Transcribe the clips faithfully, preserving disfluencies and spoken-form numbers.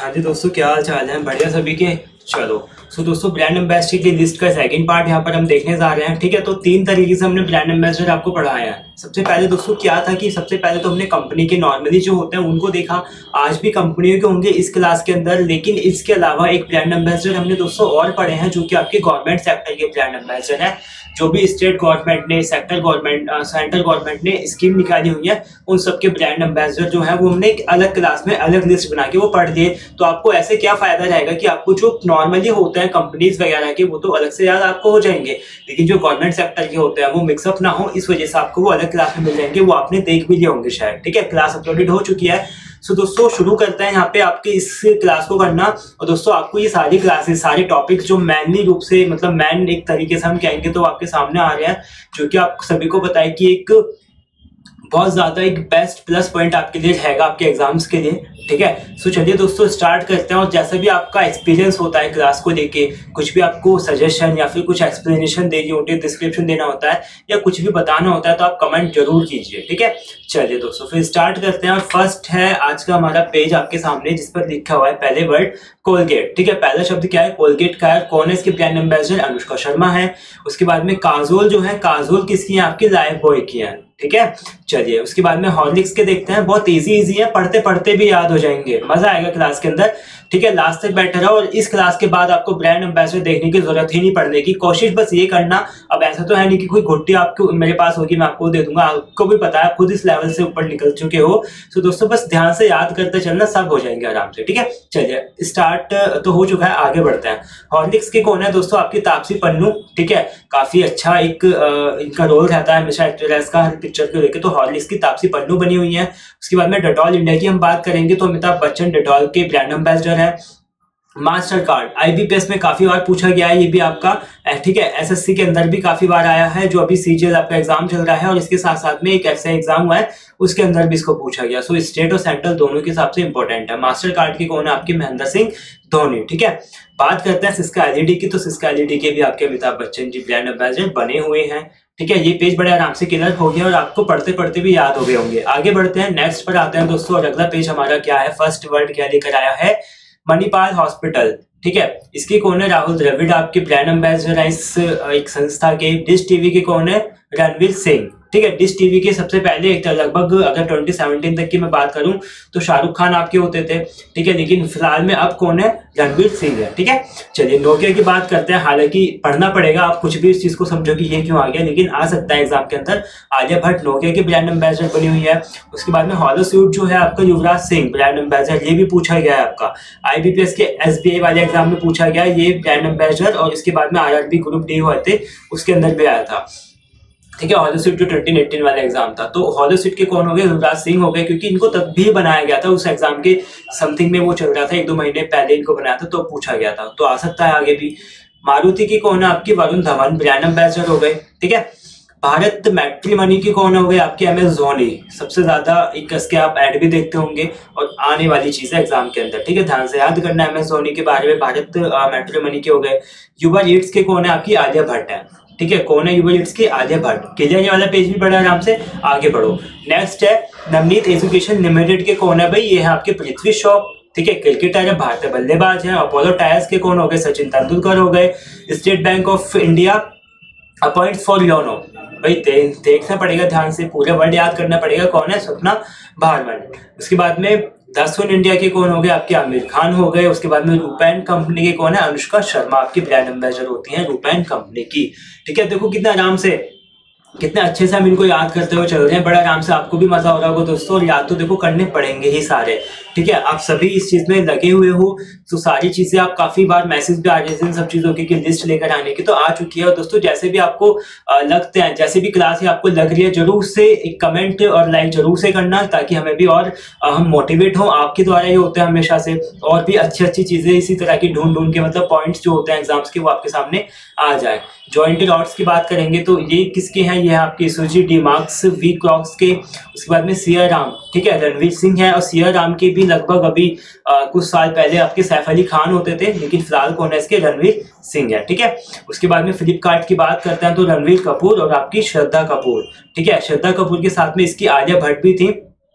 हाँ जी दोस्तों, क्या हाल चाल है? बढ़िया सभी के। चलो सो दोस्तों, ब्रांड एम्बेसडर की लिस्ट का सेकंड पार्ट यहाँ पर हम देखने जा रहे हैं। ठीक है, तो तीन तरीके से हमने ब्रांड एम्बेसडर आपको पढ़ाया है। सबसे पहले दोस्तों क्या था कि सबसे पहले तो हमने कंपनी के नॉर्मली जो होते हैं उनको देखा। आज भी कंपनियों के होंगे इस क्लास के अंदर, लेकिन इसके अलावा एक ब्रांड एम्बेसडर हमने दोस्तों और पढ़े हैं, जो कि आपके गवर्नमेंट सेक्टर के ब्रांड एम्बेसडर है। जो भी स्टेट गवर्नमेंट ने, सेक्टर गवर्नमेंट, सेंट्रल गवर्नमेंट ने स्कीम निकाली हुई है, उन सबके ब्रांड एम्बेसडर जो है वो हमने एक अलग क्लास में अलग लिस्ट बना के वो पढ़ लिए। तो आपको ऐसे क्या फायदा रहेगा कि आपको जो नॉर्मली होते हैं कंपनीज वगैरह के, वो तो अलग से याद आपको हो जाएंगे, लेकिन जो गवर्नमेंट सेक्टर के होते हैं वो मिक्सअप ना हो, इस वजह से आपको वो अलग क्लास में मिल जाएंगे। वो आपने देख भी लिए होंगे शायद। ठीक है, क्लास अपलोडेड हो चुकी है। सो so, दोस्तों शुरू करते हैं यहाँ पे आपके इस क्लास को करना। और दोस्तों आपको ये सारी क्लासेस, सारे टॉपिक्स जो मैनली रूप से, मतलब मैन एक तरीके से हम कहेंगे तो आपके सामने आ रहे हैं, जो कि आप सभी को पता है कि एक बहुत ज्यादा एक बेस्ट प्लस पॉइंट आपके लिए रहेगा आपके एग्जाम्स के लिए। ठीक है, सो चलिए दोस्तों स्टार्ट करते हैं। और जैसा भी आपका एक्सपीरियंस होता है क्लास को लेके, कुछ भी आपको सजेशन या फिर कुछ एक्सप्लेनेशन देनी होती है, डिस्क्रिप्शन देना होता है या कुछ भी बताना होता है, तो आप कमेंट जरूर कीजिए। ठीक है, चलिए दोस्तों फिर स्टार्ट करते हैं। और फर्स्ट है आज का हमारा पेज आपके सामने, जिस पर लिखा हुआ है पहले वर्ड कोलगेट। ठीक है, पहला शब्द क्या है? कोलगेट का है। कौन है इसके ब्रांड एम्बेसडर? अनुष्का शर्मा है। उसके बाद में काजोल जो है, काजोल किसकी है? आपकी लाइफ बॉय की है। ठीक है, चलिए उसके बाद में हॉर्लिक्स के देखते हैं। बहुत इजी इजी है, पढ़ते पढ़ते भी याद हो जाएंगे, मजा आएगा क्लास के अंदर। ठीक है, लास्ट तक बैठे रहो। और इस क्लास के बाद आपको ब्रांड एम्बेसडर देखने की जरूरत ही नहीं पड़ने की। कोशिश बस ये करना, अब ऐसा तो है नहीं कि कोई घुट्टी आपको मेरे पास होगी मैं आपको दे दूंगा, आपको भी पता है, खुद इस लेवल से ऊपर निकल चुके हो। तो दोस्तों बस ध्यान से याद करते चलना, सब हो जाएंगे आराम से। ठीक है, चलिए स्टार्ट तो हो चुका है, आगे बढ़ते हैं। हॉर्लिक्स के कौन है दोस्तों? आपकी तापसी पन्नू। ठीक है, काफी अच्छा एक इनका रोल रहता है हमेशा एक्ट्रेस का हर पिक्चर को लेकर। तो हॉर्लिक्स की तापसी पन्नू बनी हुई है। उसके बाद में डेटॉल इंडिया की हम बात करेंगे तो अमिताभ बच्चन डेटॉल के ब्रांड एम्बेसडर है। मास्टर कार्ड आईबीपीएस में काफी बार पूछा गया है, ये भी आपका। ठीक है, एसएससी के अंदर भी काफी बार आया है, जो अभी सीजीएल आपका एग्जाम चल रहा है, और इसके साथ साथ में एक ऐसा एग्जाम हुआ है उसके अंदर भी इसको पूछा गया। सो स्टेट और सेंट्रल दोनों के हिसाब से इंपॉर्टेंट है। मास्टर कार्ड की कौन है? आपके महेंद्र सिंह धोनी। ठीक है, बात करते हैं सिस्का एलईडी की। तो सिस्का एलईडी के भी आपके अमिताभ बच्चन जी ब्रांड एम्बेसडर बने हुए हैं। ठीक है, ये पेज बड़े आराम से क्लियर हो गया और आपको पढ़ते पढ़ते भी याद हो गए होंगे। आगे बढ़ते हैं, नेक्स्ट पर आते हैं दोस्तों। और अगला पेज हमारा क्या है? फर्स्ट वर्ड क्या लेकर आया है? मणिपाल हॉस्पिटल। ठीक है, इसके कौन है? राहुल द्रविड़ आपके ब्रांड एम्बेसडर है इस एक संस्था के। डिश टीवी के कौन है? रणवीर सिंह। ठीक है, डिश टीवी के सबसे पहले एक लगभग अगर ट्वेंटी सेवनटीन तक की मैं बात करूं तो शाहरुख खान आपके होते थे। ठीक है, लेकिन फिलहाल में अब कौन है? रणवीर सिंह है। ठीक है, चलिए नोकिया की बात करते हैं। हालांकि पढ़ना पड़ेगा, आप कुछ भी इस चीज को समझो कि ये क्यों आ गया, लेकिन आ सकता है एग्जाम के अंदर। आलिया भट्ट नोकिया की ब्रांड एम्बेसडर बनी हुई है। उसके बाद में हॉलो स्यूट जो है आपका युवराज सिंह ब्रांड एम्बेसडर, ये भी पूछा गया है आपका। आईबीपीएस के एसबीआई वाले एग्जाम में पूछा गया ये ब्रांड एम्बेसडर। और इसके बाद में आरआरबी ग्रुप डी हुए थे, उसके अंदर भी आया था। ठीक है, हॉलो स्यूट जो ट्वेंटी एटीन वाला एग्जाम था, तो हॉलो स्यूट के कौन हो गए? युवराज सिंह हो गए, क्योंकि इनको तब भी बनाया गया था, उस एग्जाम के समथिंग में वो चल रहा था, एक दो महीने पहले इनको बनाया था, तो पूछा गया था, तो आ सकता है आगे भी। मारुति की कौन है? आपकी वरुण धवन ब्रांड एम्बेसडर हो गए। ठीक है, भारत मैट्रिमनी की कौन हो गए? आपके एम एस धोनी। सबसे ज्यादा एक इसके आप ऐड भी देखते होंगे और आने वाली चीज है एग्जाम के अंदर। ठीक है, ध्यान से याद करना एम एस धोनी के बारे में। भारत मैट्रिमनी के हो गए। युवा लीड्स के कौन है? आपकी आलिया भट्ट है। ठीक है, कौन है युवा लीड्स की? आलिया भट्ट। क्लियर, ये वाला पेज भी पढ़ा आराम से, आगे बढ़ो। नेक्स्ट है नवनीत एजुकेशन लिमिटेड के कौन है भाई? ये है आपके पृथ्वी शॉ। ठीक है, क्रिकेटर है, भारतीय बल्लेबाज है। अपोलो टायर्स के कौन हो गए? सचिन तेंदुलकर हो गए। State Bank of India appoint for YONO, भाई दे, देखना पड़ेगा ध्यान से, पूरे वर्ड याद करना पड़ेगा। कौन है? स्वप्ना भारमन। उसके बाद में दसवन इंडिया के कौन हो गए? आपके आमिर खान हो गए। उसके बाद में रूपैन कंपनी के कौन है? अनुष्का शर्मा आपकी ब्रांड एम्बेसडर होती है रूपैन कंपनी की। ठीक है, देखो कितना आराम से, कितने अच्छे से हम इनको याद करते हुए चल रहे हैं, बड़ा आराम से। आपको भी मजा हो रहा होगा दोस्तों, और याद तो देखो करने पड़ेंगे ही सारे। ठीक है, आप सभी इस चीज में लगे हुए हो, तो सारी चीजें आप काफी बार मैसेज भी आ रहे थे इन सब चीजों की लिस्ट लेकर आने की, तो आ चुकी है। और दोस्तों जैसे भी आपको लगते हैं, जैसे भी क्लास है आपको लग रही है, जरूर से एक कमेंट और लाइक जरूर से करना, ताकि हमें भी और हम मोटिवेट हो। आपके द्वारा ये होता है हमेशा से, और भी अच्छी अच्छी चीजें इसी तरह की ढूंढ ढूंढ के, मतलब पॉइंट्स जो होते हैं एग्जाम्स के, वो आपके सामने आ जाए। जॉइंट रॉड्स की बात करेंगे तो ये किसके हैं? ये है आपके सुजी डी मार्क्स वी क्रॉक्स के। उसके बाद में सिया राम। ठीक है, रणवीर सिंह है। और सिया राम के भी लगभग अभी आ, कुछ साल पहले आपके सैफ अली खान होते थे, लेकिन फिलहाल कौन है इसके? रणवीर सिंह है। ठीक है, उसके बाद में फ्लिपकार्ट की बात करते हैं तो रणवीर कपूर और आपकी श्रद्धा कपूर। ठीक है, श्रद्धा कपूर के साथ में इसकी आलिया भट्ट भी थी।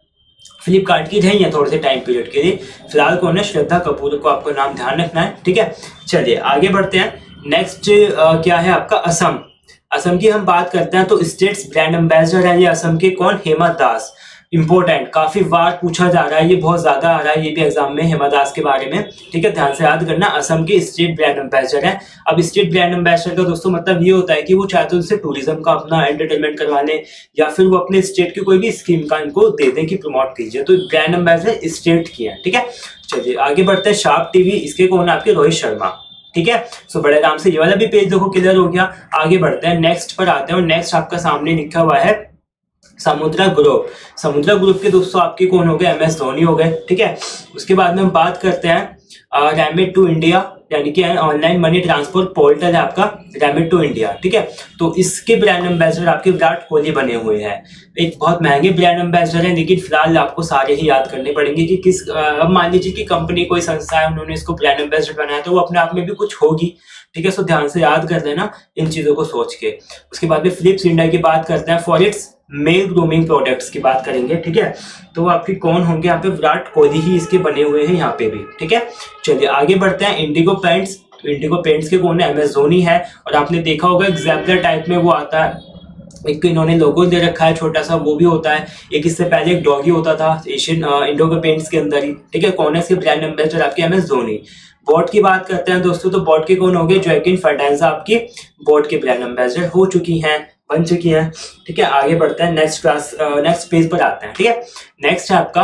फ्लिपकार्ट की रही है थोड़े से टाइम पीरियड के लिए। फिलहाल कौन है, श्रद्धा कपूर को आपको नाम ध्यान रखना है, ठीक है। चलिए आगे बढ़ते हैं। नेक्स्ट क्या है आपका, असम। असम की हम बात करते हैं तो स्टेट्स ब्रांड एम्बेसडर है ये असम के कौन, हेमा दास। इंपॉर्टेंट, काफी बार पूछा जा रहा है, ये बहुत ज्यादा आ रहा है ये भी एग्जाम में, हेमा दास के बारे में, ठीक है, ध्यान से याद करना। असम के स्टेट ब्रांड एम्बेसडर है। अब स्टेट ब्रांड एम्बेसडर का दोस्तों मतलब ये होता है कि वो चाहते हैं उससे टूरिज्म का अपना एंटरटेनमेंट करवा लें या फिर वो अपने स्टेट की कोई भी स्कीम का इनको दे दें कि प्रमोट कीजिए, तो ब्रांड एम्बेसडर स्टेट की है, ठीक है। चलिए आगे बढ़ते हैं। शार्प टीवी, इसके कौन है आपके, रोहित शर्मा, ठीक है। सो बड़े आराम से ये वाला भी पेज देखो क्लियर हो गया। आगे बढ़ते हैं, नेक्स्ट पर आते हैं। नेक्स्ट आपका सामने लिखा हुआ है समुद्रा ग्रुप। समुद्रा ग्रुप के दोस्तों आपके कौन हो गए, एम एस धोनी हो गए, ठीक है। उसके बाद में हम बात करते हैं रैमिट टू इंडिया, यानी कि ऑनलाइन मनी ट्रांसफर पोर्टल है आपका रैमिट टू इंडिया, ठीक है। तो इसके ब्रांड एम्बेसडर आपके विराट कोहली बने हुए हैं। एक बहुत महंगे ब्रांड एम्बेसडर हैं, लेकिन फिलहाल आपको सारे ही याद करने पड़ेंगे कि किस, अब मान लीजिए कि कंपनी कोई संस्था है, उन्होंने इसको ब्रांड एम्बेसडर बनाया तो वो अपने आप में भी कुछ होगी, ठीक है। सो ध्यान से याद कर लेना इन चीजों को सोच के। उसके बाद में फिलिप्स इंडिया की बात करते हैं, for its male grooming products की बात करेंगे, ठीक है। तो आपके कौन होंगे यहाँ पे, विराट कोहली ही इसके बने हुए हैं यहाँ पे भी, ठीक है। चलिए आगे बढ़ते हैं। इंडिगो पेंट्स, तो इंडिगो पेंट्स के कौन है, एम एस धोनी है। और आपने देखा होगा एग्जैम्पलर टाइप में वो आता है, एक इन्होंने लोगो दे रखा है छोटा सा, वो भी होता है। एक इससे पहले एक डॉगी होता था एशियन इंडिगो पेंट्स के अंदर ही, ठीक है। कौन है इसके ब्रांड एम्बेसडर आपके, एम एस धोनी। बोट की बात करते हैं दोस्तों, तो बोट के कौन हो गए, जोएकिन फर्नांडिस आपकी बोट के ब्रांड एम्बेसडर हो चुकी हैं, बन चुकी हैं, ठीक है। आगे बढ़ते हैं, नेक्स्ट क्लास नेक्स्ट पेज पर आते हैं, ठीक है। नेक्स्ट है आपका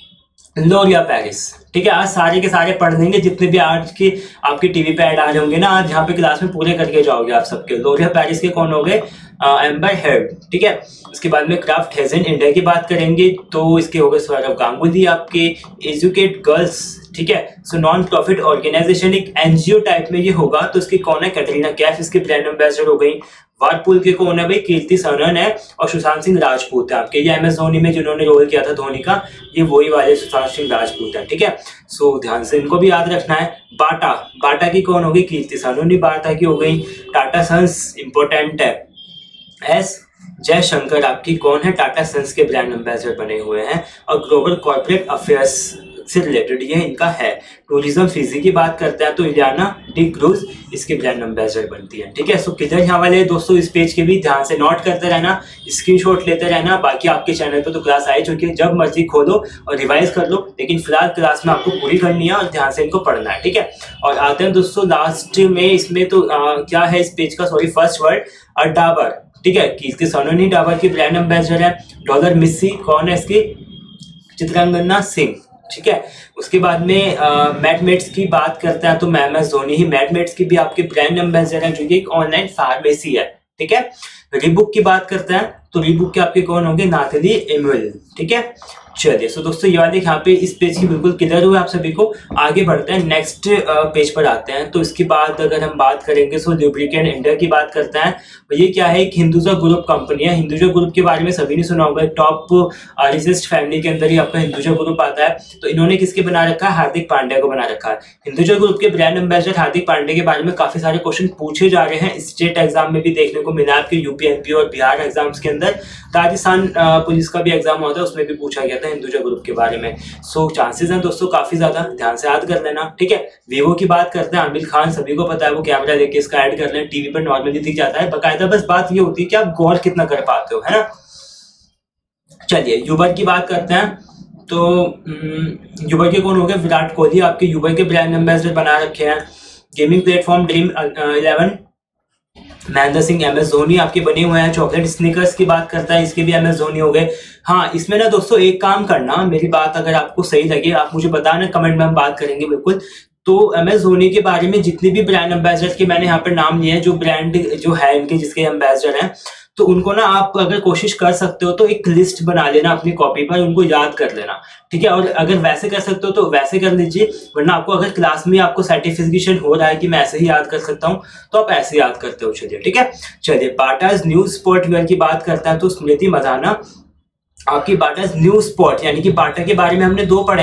लॉरियल पेरिस, ठीक है। आज सारे के सारे पढ़ लेंगे जितने भी आज की आपके टीवी पे ऐड आ रहे होंगे ना, आज यहाँ पे क्लास में पूरे करके जाओगे आप सबके। लॉरियल पेरिस के कौन हो गए, एम्बर हेड, ठीक है। उसके बाद में क्राफ्ट हेजन इंडिया की बात करेंगे तो इसके हो गए सौरव गांगुली आपके, एजुकेट गर्ल्स, ठीक है। सो नॉन प्रॉफिट ऑर्गेनाइजेशन, एक एनजीओ टाइप में ये होगा, तो इसके कौन है, कैटरीना कैफ इसके ब्रांड एम्बेसडर हो गई। वारपूल के कौन है भाई, कीर्ति सनन है। और सुशांत सिंह राजपूत है आपके, ये एम एस धोनी में जिन्होंने रोल किया था धोनी का, ये वही वाले सुशांत सिंह राजपूत है, ठीक है। सो ध्यान से इनको भी याद रखना है। बाटा, बाटा की कौन हो गई, कीर्ति सनन बाटा की हो गई। टाटा सन्स इंपॉर्टेंट है, एस जयशंकर आपकी कौन है, टाटा सन्स के ब्रांड एम्बेसडर बने हुए हैं। और ग्लोबल कॉर्पोरेट अफेयर्स से रिलेटेड ये इनका है। टूरिज्म फिजी की बात करते हैं तो इलियाना डी क्रूज इसके ब्रांड एम्बेसडर बनती है, ठीक है। सो किधर यहाँ वाले दोस्तों इस पेज के भी ध्यान से नोट करते रहना, स्क्रीनशॉट लेते रहना। बाकी आपके चैनल पे तो क्लास आ ही चुकी है, जब मर्जी खोलो और रिवाइज कर लो, लेकिन फिलहाल क्लास में आपको पूरी करनी है और ध्यान से इनको पढ़ना है, ठीक है। और आते हैं दोस्तों लास्ट में, इसमें तो आ, क्या है इस पेज का, सॉरी फर्स्ट वर्ड डाबर, ठीक है। कीर्ति सनोनी डाबर की ब्रांड एम्बेसडर है। डॉलर मिस्सी कौन है इसकी, चित्रांगना सिंह, ठीक है। उसके बाद में मैडमेट्स की बात करते हैं तो एम एस धोनी ही मैडमेट्स की भी आपके ब्रांड एम्बेसडर है, जो कि एक ऑनलाइन फार्मेसी है, ठीक है। रीबुक की बात करते हैं तो रीबुक के आपके कौन होंगे, नाथली एमुअल, ठीक है। चलिए सो दोस्तों ये वाले यहाँ पे इस पेज की बिल्कुल क्लियर हुआ आप सभी को। आगे बढ़ते हैं, नेक्स्ट पेज पर आते हैं। तो इसके बाद अगर हम बात करेंगे सो लुब्रिकेंट इंडिया की बात करते हैं। ये क्या है, एक हिंदुजा ग्रुप कंपनी है। हिंदुजा ग्रुप के बारे में सभी ने सुना होगा, टॉप रिचेस्ट फैमिली के अंदर ही आपका हिंदुजा ग्रुप आता है। तो इन्होंने किसके बना रखा है, हार्दिक पांड्या को बना रखा है। हिंदुजा ग्रुप के ब्रांड एम्बेसडर हार्दिक पांड्या के बारे में काफी सारे क्वेश्चन पूछे जा रहे हैं, स्टेट एग्जाम में भी देखने को मिला आपके यूपी एमपी और बिहार एग्जाम्स के अंदर। राजस्थान पुलिस का भी एग्जाम होता है, उसमें भी पूछा गया था हिंदुजा ग्रुप के बारे में। सो चांसेस हैं दोस्तों काफी ज्यादा, ध्यान से याद कर लेना, ठीक है। वीवो की बात करते हैं, आमिर खान सभी को पता है, वो कैमरा लेके इसका ऐड कर लें, टीवी पर नॉर्मली दिख जाता है बकायदा। बस बात ये होती है कि आप गौर कितना कर पाते हो, है ना। चलिए यूबर की बात करते हैं तो यूबर के कौन हो गए, विराट कोहली आपके यूबर के ब्रांड एम्बेसडर बना रखे हैं। Gaming platform Dream eleven, Mahendra Singh M S Dhoni आपके बने हुए हैं। चॉकलेट स्निकर्स की बात करता है, इसके भी एम एस धोनी हो गए। हाँ इसमें ना दोस्तों एक काम करना, मेरी बात अगर आपको सही लगे आप मुझे बताना, कमेंट में हम बात करेंगे बिल्कुल। तो एम एस धोनी के बारे में जितने भी ब्रांड एम्बेसडर के मैंने यहाँ पर नाम लिए हैं, जो ब्रांड जो है इनके जिसके एम्बेसडर हैं, तो उनको ना आप अगर कोशिश कर सकते हो तो एक लिस्ट बना लेना अपनी कॉपी पर, उनको याद कर लेना, ठीक है। और अगर वैसे कर सकते हो तो वैसे कर लीजिए, वरना आपको अगर क्लास में आपको सर्टिफिकेशन हो रहा है कि मैं ऐसे ही याद कर सकता हूँ तो आप ऐसे याद करते हो, चलिए ठीक है। चलिए बाटाज न्यू स्पोर्ट वेयर की बात करता है तो स्मृति मंदाना आपकी बाटा न्यू स्पॉट, यानी कि बाटा के बारे में हमने दो पढ़े हैं,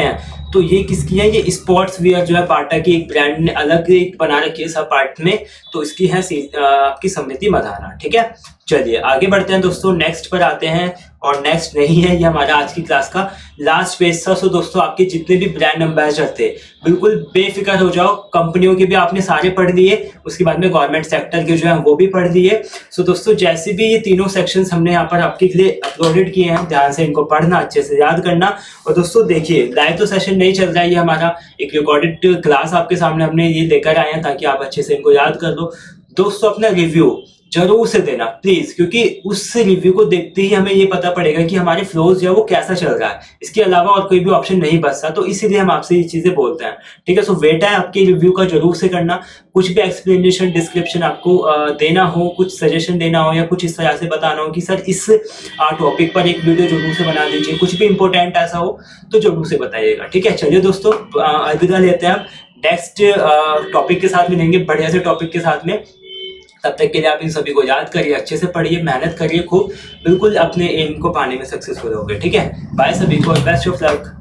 तो ये किसकी है, ये स्पोर्ट्स वियर जो है बाटा की एक ब्रांड ने अलग एक बना रखी है सब पार्ट में, तो इसकी है आपकी समृति मधाना। ठीक है, चलिए आगे बढ़ते हैं दोस्तों, नेक्स्ट पर आते हैं। और नेक्स्ट नहीं है, ये हमारा आज की क्लास का लास्ट पेज था। सो दोस्तों आपके जितने भी ब्रांड एम्बेसडर थे बिल्कुल बेफिक्र हो जाओ, कंपनियों के भी आपने सारे पढ़ लिए, उसके बाद में गवर्नमेंट सेक्टर के जो है वो भी पढ़ लिए। सो दोस्तों जैसे भी ये तीनों सेक्शंस हमने यहाँ पर आपके लिए अपलोडेड किए हैं, ध्यान से इनको पढ़ना, अच्छे से याद करना। और दोस्तों देखिए लाइव तो सेशन नहीं चल रहा है, ये हमारा एक रिकॉर्डेड क्लास आपके सामने हमने ये लेकर आए हैं ताकि आप अच्छे से इनको याद कर लो। दोस्तों अपना रिव्यू जरूर से देना प्लीज, क्योंकि उस रिव्यू को देखते ही हमें ये पता पड़ेगा कि हमारे फ्लोज जो है वो कैसा चल रहा है। इसके अलावा और कोई भी ऑप्शन नहीं बचता, तो इसीलिए हम आपसे ये चीजें बोलते हैं। ठीक है, सो वेट है आपके रिव्यू का जरूर से करना। कुछ भी एक्सप्लेनेशन डिस्क्रिप्शन आपको देना हो, कुछ सजेशन देना हो या कुछ इस तरह से बताना हो कि सर इस टॉपिक पर एक वीडियो जरूर से बना दीजिए, कुछ भी इंपॉर्टेंट ऐसा हो तो जरूर से बताइएगा। ठीक है, चलिए दोस्तों अलविदा लेते हैं, नेक्स्ट टॉपिक के साथ मिलेंगे बढ़िया से टॉपिक के साथ में। तब तक के लिए आप इन सभी को याद करिए, अच्छे से पढ़िए, मेहनत करिए खूब, बिल्कुल अपने एम को पाने में सक्सेसफुल होंगे। ठीक है, बाय सभी को, बेस्ट ऑफ लक।